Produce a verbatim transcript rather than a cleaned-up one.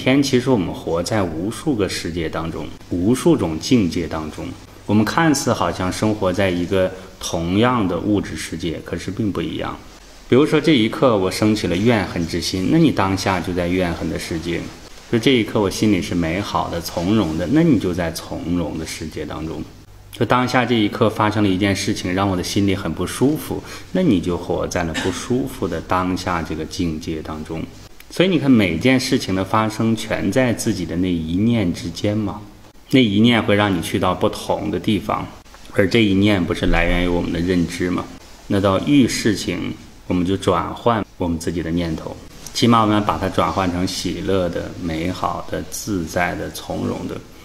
天其实我们活在无数个世界当中，无数种境界当中。我们看似好像生活在一个同样的物质世界，可是并不一样。比如说这一刻我升起了怨恨之心，那你当下就在怨恨的世界。就这一刻我心里是美好的从容的，那你就在从容的世界当中。就当下这一刻发生了一件事情让我的心里很不舒服，那你就活在了不舒服的当下这个境界当中。所以你看每件事情的发生全在自己的那一念之间嘛，那一念会让你去到不同的地方，而这一念不是来源于我们的认知吗？那到遇事情我们就转换我们自己的念头，起码我们把它转换成喜乐的、美好的、自在的、从容的。